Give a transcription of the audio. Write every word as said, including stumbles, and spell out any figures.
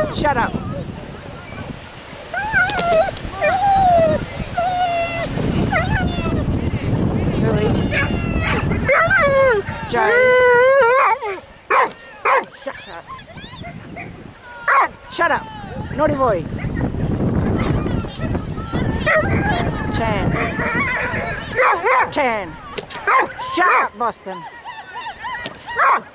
Shut up. Tui. Joe. Shut, shut. Shut up. Naughty boy. Chan. Chan. Shut up, Boston.